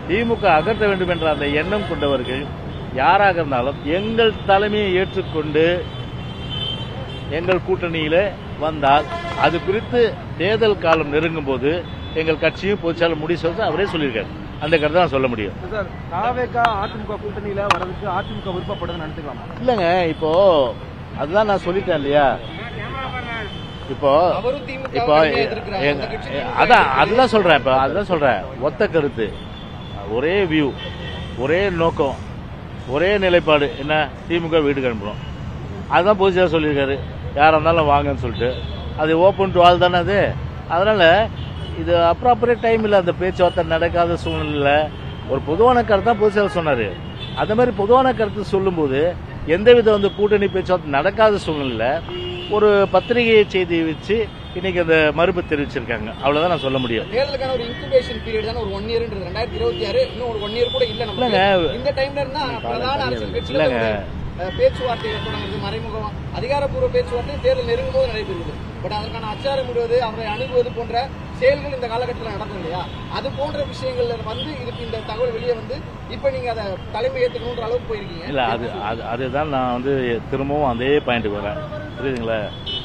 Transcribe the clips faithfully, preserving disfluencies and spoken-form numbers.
திமுக அகற்ற வேண்டும் என்ற அந்த எண்ணம் கொண்டவர்கள் யாராக இருந்தாலும் எங்கள் தலைமையை ஏற்றுக்கொண்டு எங்கள் கூட்டணியில வந்தால் அது குறித்து தேர்தல் காலம் நெருங்கும் போது எங்கள் கட்சியும் பொதுச்செயலாளர் முடிவு சொல்றது அவரே சொல்லியிருக்காரு. அந்த கருத்தை நான் சொல்ல முடியும். அதிமுக கூட்டணியில வரதுக்கு அதிமுக விருப்பப்படுதுன்னு நினைச்சுக்கலாமா? இல்லங்க, இப்போ அதுதான் நான் சொல்லிட்டேன் இல்லையா. இப்போ இப்போ அதான் அதுதான் சொல்றேன். இப்போ அதுதான் சொல்றேன். ஒத்த கருத்து, ஒரே வியூ, ஒரே நோக்கம், ஒரே நிலைப்பாடு. என்ன, திமுக வீட்டுக்கு அனுப்புறோம். அதுதான் பொதுச்செயலாளர் சொல்லியிருக்காரு. யாரா இருந்தாலும் வாங்கன்னு சொல்லிட்டு. அது ஓப்பன் டு ஆல் தானே அது. அதனால இது அப்ராப்பரேட் டைம் இல்லை. அந்த பேச்சுவார்த்தை நடக்காத சூழ்நிலை ஒரு பொதுவான கருத்து தான் பொதுச்செயலாளர் சொன்னாரு. அந்த மாதிரி பொதுவான கருத்து சொல்லும்போது எந்தவித வந்து கூட்டணி பேச்சுவார்த்தை நடக்காத சூழ்நிலை ஒரு பத்திரிகை செய்தி வச்சு இன்னைக்கு அந்த மறுப்பு தெரிவிச்சிருக்காங்க. அவ்வளவுதான் நான் சொல்ல முடியும். தேர்தலுக்கான ஒரு இன்குபேஷன் பீரியட் தான் ஒரு ஒன் இயர் ரெண்டாயிரத்தி இருபத்தி ஆறு இன்னும் ஒரு ஒன் இயர் கூட இல்ல. இல்லங்க, இந்த டைம்ல இருந்தா பிரதான அரசியல் கட்சியில பேச்சுவார்த்தைகள் தொடங்குறது, மறைமுகம் அதிகாரப்பூர்வ பேச்சுவார்த்தை தேர்தல் நெருங்கும் போது நடைபெறுது. பட் அதற்கான அச்சாரமிடுவது, அவரை அணுகுவது போன்ற செயல்கள் இந்த காலகட்டத்தில் நடக்கும் இல்லையா? அது போன்ற விஷயங்கள்ல வந்து இதுக்கு இந்த தகவல் வெளியே வந்து இப்ப நீங்க அதை தலைமை ஏற்றுக்கணுன்ற அளவுக்கு போயிருக்கீங்க. இல்ல, அது அதுதான் நான் வந்து திரும்பவும் அதே பாயிண்ட்டுக்கு வரேன். புரியுதுங்களா?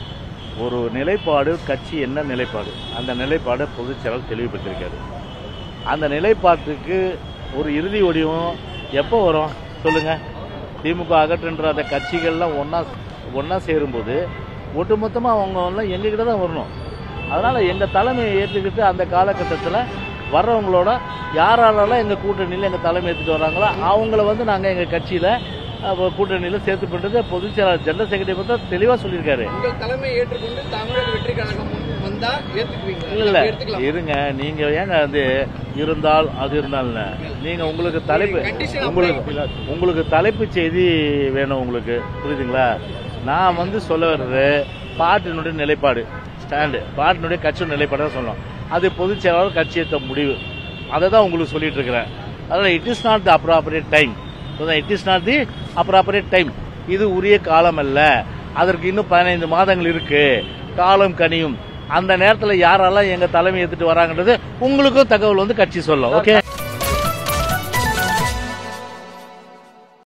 ஒரு நிலைப்பாடு, கட்சி என்ன நிலைப்பாடு, அந்த நிலைப்பாடை பொதுச்செயலாளர் தெளிவுபடுத்திருக்காரு. அந்த நிலைப்பாட்டுக்கு ஒரு இறுதி வடிவம் எப்போ வரும் சொல்லுங்க? திமுக அகற்றுன்ற அந்த கட்சிகள்லாம் ஒன்னா ஒன்னா சேரும்போது ஒட்டுமொத்தமாக அவங்க எல்லாம் எங்ககிட்ட தான் வரணும். அதனால எங்க தலைமையை ஏற்றுக்கிட்டு அந்த காலகட்டத்தில் வர்றவங்களோட யாராலெல்லாம் எங்க கூட்டணியில் எங்க தலைமை ஏற்றுட்டு வர்றாங்களோ அவங்கள வந்து நாங்கள் எங்க கட்சியில கூட்டணியில சேர்த்து பண்றது பொதுச் செயலாளர் ஜெனரல் செக்ரட்டரி பத்தி தெளிவா சொல்லியிருக்காரு. உங்கள் தலைமையை ஏற்றுக்கொண்டு தமிழக வெற்றி கழகம் வந்தா ஏத்துக்குவீங்க? இல்ல இருங்க, நீங்க ஏங்க வந்து இருந்தால் அது இருந்தால் நீங்க உங்களுக்கு தலைப்பு உங்களுக்கு உங்களுக்கு தலைப்பு செய்தி வேணும் உங்களுக்கு, புரியுதுங்களா? நான் வந்து சொல்ல வர்றது பார்ட்டினுடைய நிலைப்பாடு, ஸ்டாண்டு, பார்ட்டினுடைய கட்சியோட நிலைப்பாடு தான் சொல்லணும். அது பொதுச் செயலாளர் கட்சி ஏற்ற முடிவு, அதை தான் உங்களுக்கு சொல்லிட்டு இருக்கிறேன். அதனால it is not the appropriate time. It is not the appropriate time. இது உரிய காலம் அல்ல. அதற்கு இன்னும் பதினைந்து மாதங்கள் இருக்கு, காலம் கனியும். அந்த நேரத்தில் யாரெல்லாம் எங்க தலைமை ஏத்துட்டு வராங்கன்றது உங்களுக்கும் தகவல் வந்து கட்சி சொல்லும். ஓகே.